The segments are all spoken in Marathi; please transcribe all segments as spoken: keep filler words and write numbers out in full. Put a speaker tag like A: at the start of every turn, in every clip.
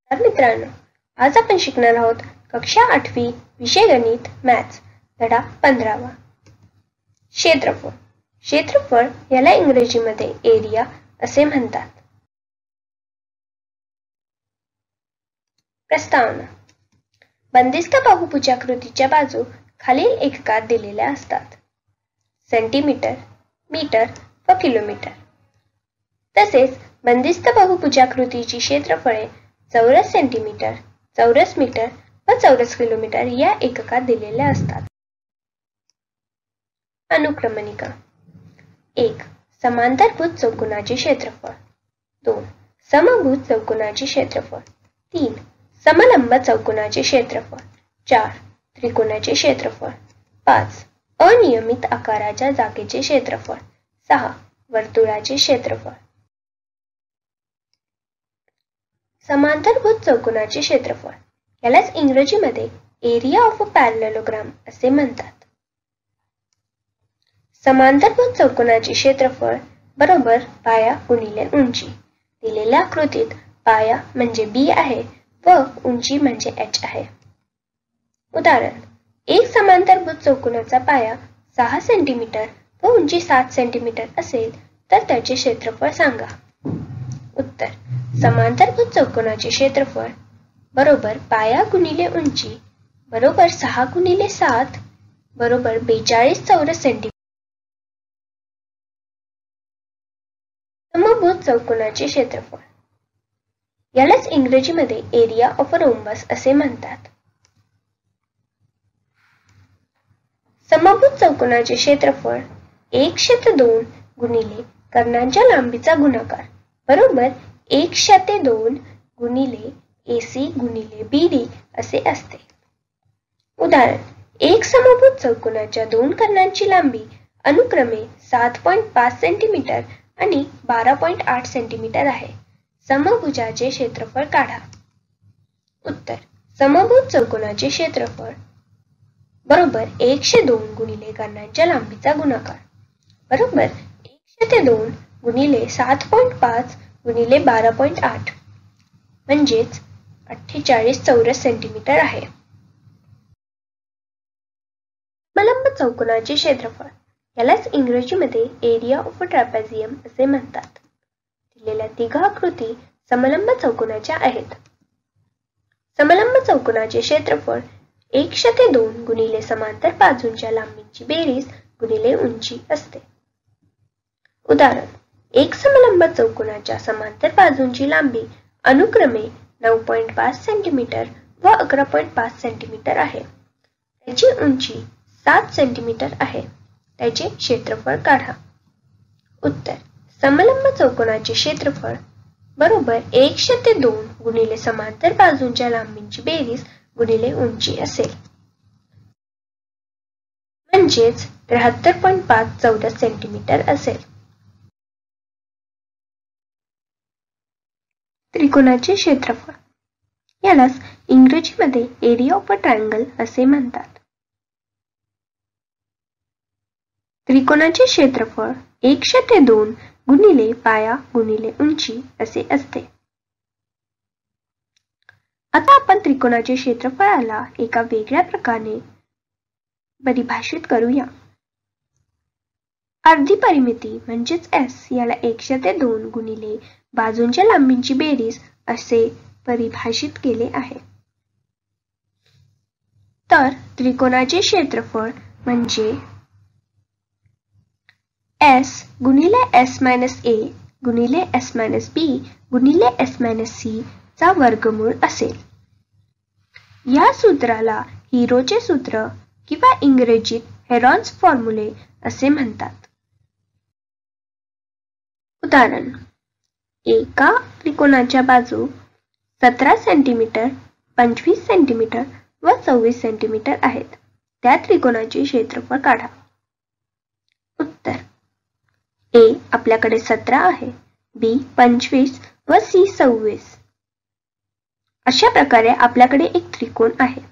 A: मित्रांनो, आज आपण शिकणार आहोत कक्षा आठवी विषय गणित मॅथ्स धडा पंधरावा. क्षेत्रफळ. क्षेत्रफळ याला इंग्रजीमध्ये एरिया असे म्हणतात. प्रस्तावना. बंदिस्त बहुभुजाकृतीच्या बाजू खालील एककात दिलेल्या असतात: सेंटीमीटर, मीटर व किलोमीटर. तसेच बंदिस्त बहुभुजाकृतीची क्षेत्रफळे चौरस सेंटीमीटर, चौरस मीटर व चौरस किलोमीटर या एककात दिलेल्या असतात. अनुक्रमणिका. एक. समांतरभुज चौकोनाचे क्षेत्रफळ. दोन. समभुज चौकोनाचे क्षेत्रफळ. तीन. समलंब चौकोनाचे क्षेत्रफळ. चार. त्रिकोणाचे क्षेत्रफळ. पाच. अनियमित आकाराच्या जागेचे क्षेत्रफळ. सहा. वर्तुळाचे क्षेत्रफळ. समांतरभुज चौकोनाचे क्षेत्रफळ यालाच इंग्रजीमध्ये एरिया ऑफ अ पॅरलेलोग्राम असे म्हणतात. समांतरभुज चौकोनाचे क्षेत्रफळ बरोबर पाया गुणिले उंची. दिलेल्या आकृतीत पाया म्हणजे बी आहे व उंची म्हणजे एच आहे. उदाहरण. एक समांतरभुज चौकोनाचा पाया सहा सेंटीमीटर व उंची सात सेंटीमीटर असेल तर त्याचे क्षेत्रफळ सांगा. उत्तर. समांतरभुज चौकोनाचे क्षेत्रफळ बरोबर पाया गुणिले उंची बरोबर सहा गुणिले सात बरोबर बेचाळीस चौरस सेंटीमीटर. समभुज चौकोनाचे क्षेत्रफळ यालाच इंग्रजीमध्ये एरिया ऑफ अ रोम्बस असे म्हणतात. समभुज चौकोनाचे क्षेत्रफळ एक छेद दोन गुणिले कर्णांच्या लांबीचा गुणाकार बरोबर एक छेद दोन गुणिले एसी गुणिले बीडी असे असते. उदाहरण. एक समभुज चौकोनाच्या दोन कर्णांची लांबी अनुक्रमे सात पॉइंट पाच सेंटीमीटर आणि बारा पॉइंट आठ सेंटीमीटर आहे. समभुजाचे क्षेत्रफळ काढा. उत्तर. समभुज चौकोनाचे क्षेत्रफळ बरोबर एकशे दोन गुणिले कर्णांच्या लांबीचा गुणाकार बरोबर एकशे दोन गुणिले सात पॉइंट पाच गुणिले बारा पॉइंट आठ म्हणजेच अठ्ठेचाळीस चौरस सेंटीमीटर आहे. समलंब चौकोनाचे क्षेत्रफळ यालाच इंग्रजीमध्ये एरिया ऑफ अ ट्रॅपेझियम असे म्हणतात. दिलेल्या तिघ आकृती समलंब चौकोनाच्या आहेत. समलंब चौकोनाचे क्षेत्रफळ एक छेद दोन गुणिले समांतर बाजूंच्या लांबीची बेरीज गुणिले उंची असते. उदाहरण. एक समलंब चौकोनाच्या समांतर बाजूंची लांबी अनुक्रमे नऊ पॉइंट पाच सेंटीमीटर व अकरा पॉइंट पाच सेंटीमीटर आहे. त्याची उंची सात सेंटीमीटर आहे. त्याचे क्षेत्रफळ काढा. उत्तर. समलंब चौकोनाचे क्षेत्रफळ बरोबर एक छेद दोन गुणिले समांतर बाजूंच्या लांबीची बेरीज गुणिले उंची असेल. म्हणजेच त्र्याहत्तर पॉइंट पाच चौरस सेंटीमीटर असेल. त्रिकोणाचे क्षेत्रफळ यालाच इंग्रजीमध्ये एरिया ऑफ अ ट्रायंगल असे म्हणतात. त्रिकोणाचे क्षेत्रफळ एक छेद दोन गुणिले पाया गुणिले उंची असे असते. आता आपण त्रिकोणाचे क्षेत्रफळाला एका वेगळ्या प्रकारे परिभाषित करूया. अर्धी परिमिती म्हणजेच एस याला एक छेद दोन गुणिले बाजूंच्या लांबींची बेरीज असे परिभाषित केले आहे. तर त्रिकोणाचे क्षेत्रफळ म्हणजे एस गुणिले एस मायनस ए गुणिले एस मायनस बी गुणिले एस मायनस सी चा वर्गमूळ असेल. या सूत्राला हिरोचे सूत्र किंवा इंग्रजीत हेरॉन्स फॉर्म्युले असे म्हणतात. उदाहरण. एका त्रिकोणाच्या बाजू सतरा सेंटीमीटर, पंचवीस सेंटीमीटर व सव्वीस सेंटीमीटर आहेत. त्या त्रिकोणाचे क्षेत्रफळ काढा. उत्तर. ए आपल्याकडे सतरा आहे, बी पंचवीस व सी सव्वीस. अशा प्रकारे आपल्याकडे एक त्रिकोण आहे.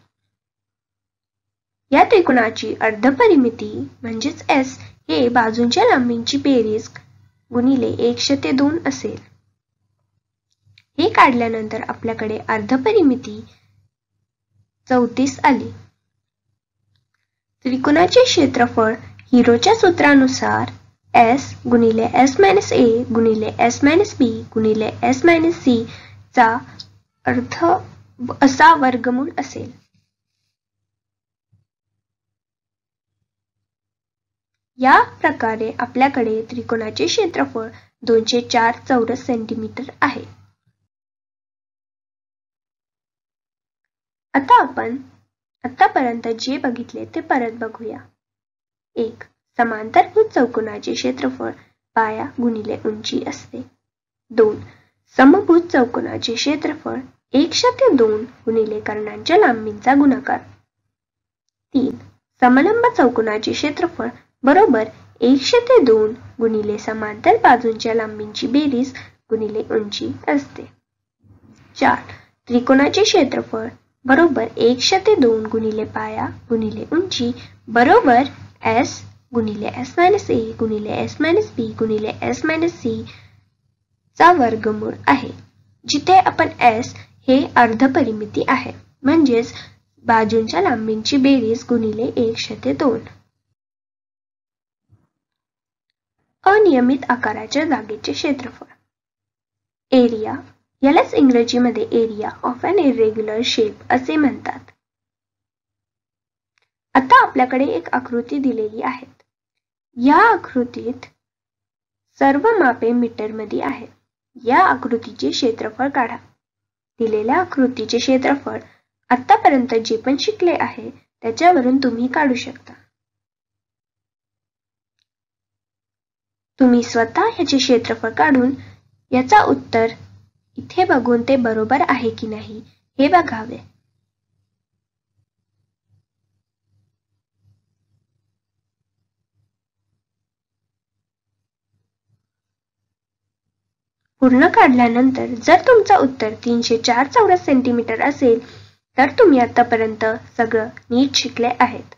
A: या त्रिकोणाची अर्धपरिमिती म्हणजेच एस हे बाजूंच्या लांबींची बेरीज गुणिले एक छेद दोन असेल. हे काढल्यानंतर आपल्याकडे अर्धपरिमिती चौतीस आली. त्रिकोणाचे क्षेत्रफळ हिरोच्या सूत्रानुसार एस गुणिले एस मायनस ए गुणिले एस मायनस बी गुणिले एस मायनस सी चा अर्ध असा वर्गमूळ असेल. या प्रकारे आपल्याकडे त्रिकोणाचे क्षेत्रफळ दोनशे चार चौरस सेंटीमीटर आहे. आता आपण आतापर्यंत जे बघितले ते परत बघूया. एक समांतरभुज चौकोनाचे क्षेत्रफळ पाया गुणिले उंची असते. दोन समभुज चौकोनाचे क्षेत्रफळ एकशे दोन गुणिले कर्णांच्या लांबीचा गुणाकार. तीन समलंब चौकोनाचे क्षेत्रफळ बरोबर एकशे दोन गुणिले समांतर बाजूंच्या लांबीची बेरीज गुणिले उंची असते. चार त्रिकोणाचे क्षेत्रफळ बरोबर एकशे दोन गुणिले पाया गुणिले उंची बरोबर एस गुणिले एस मायनस ए गुणिले एस मायनस बी गुणिले एस मायनस सी चा वर्गमूळ आहे, जिथे आपण एस हे अर्धपरिमिती आहे, म्हणजेच बाजूंच्या लांबींची बेरीज गुणिले एकशे दोन. अनियमित आकाराच्या जागेचे क्षेत्रफळ एरिया, यालाच इंग्रजीमध्ये area of an irregular shape असे म्हणतात. आता आपल्याकडे एक आकृती दिलेली आहे. या आकृतीत सर्व मापे मीटर मध्ये आहेत. या आकृतीचे क्षेत्रफळ काढा. दिलेल्या आकृतीचे क्षेत्रफळ आतापर्यंत जे पण शिकले आहे त्याच्यावरून तुम्ही काढू शकता. तुम्ही स्वतः ह्याचे क्षेत्रफळ काढून याचा उत्तर इथे बघून ते बरोबर आहे की नाही हे बघावे. पूर्ण काढल्यानंतर जर तुमचा उत्तर तीनशे चार चौरस सेंटीमीटर असेल तर तुम्ही आतापर्यंत सगळं नीट शिकले आहेत.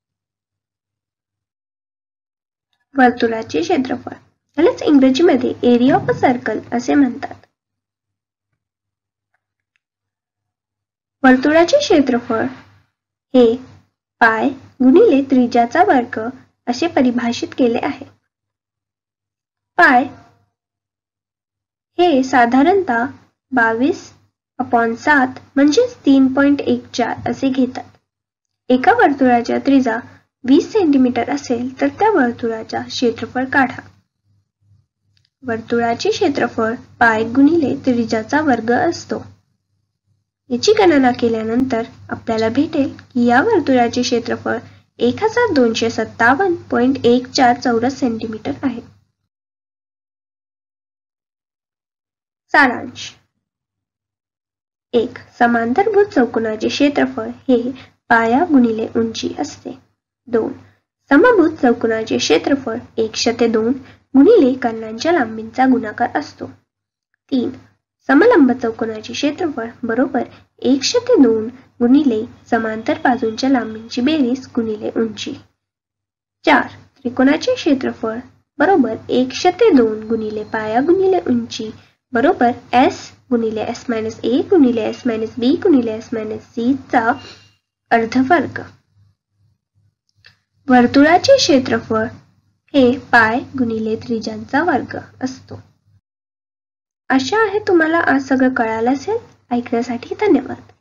A: वर्तुळाचे क्षेत्रफळ, यालाच इंग्रजीमध्ये एरिया ऑफ अ सर्कल असे म्हणतात. वर्तुळाचे क्षेत्रफळ हे पाय गुणिले त्रिज्याचा वर्ग असे परिभाषित केले आहे. पाय हे साधारणतः बावीस अपॉन सात म्हणजेच तीन पॉइंट एक चार असे घेतात. एका वर्तुळाच्या त्रिज्या वीस सेंटीमीटर असेल तर त्या वर्तुळाचा क्षेत्रफळ काढा. वर्तुळाचे क्षेत्रफळ पाय गुणिले त्रिज्याचा वर्ग असतो. याची गणना केल्यानंतर आपल्याला भेटेल की या वर्तुळाचे क्षेत्रफळ एक हजार दोनशे सत्तावन्न पॉइंट एक चार चौरस सेंटीमीटर आहे. सारांश एक समांतरभुज चौकोनाचे क्षेत्रफळ हे पाया गुणिले उंची असते. दोन समभुज चौकोनाचे क्षेत्रफळ एकशे दोन गुणिले कर्णांच्या लांबीचा गुणाकार असतो. तीन समलंब चौकोनाचे क्षेत्रफळ बरोबर एकशे दोन गुणिले समांतर बाजूंच्या लांबीची बेरीज गुणिले उंची. चार त्रिकोणाचे क्षेत्रफळ बरोबर एकशे दोन गुणिले पाया गुणिले उंची बरोबर एस गुणिले एस मायनस ए गुणिले एस मायनस बी गुणिले एस मायनस सी चा अर्धवर्ग. वर्तुळाचे क्षेत्रफळ हे पाय गुणिले त्रिज्यांचा वर्ग असतो. आशा आहे तुम्हाला आज सगळं कळालं असेल. ऐकण्यासाठी धन्यवाद.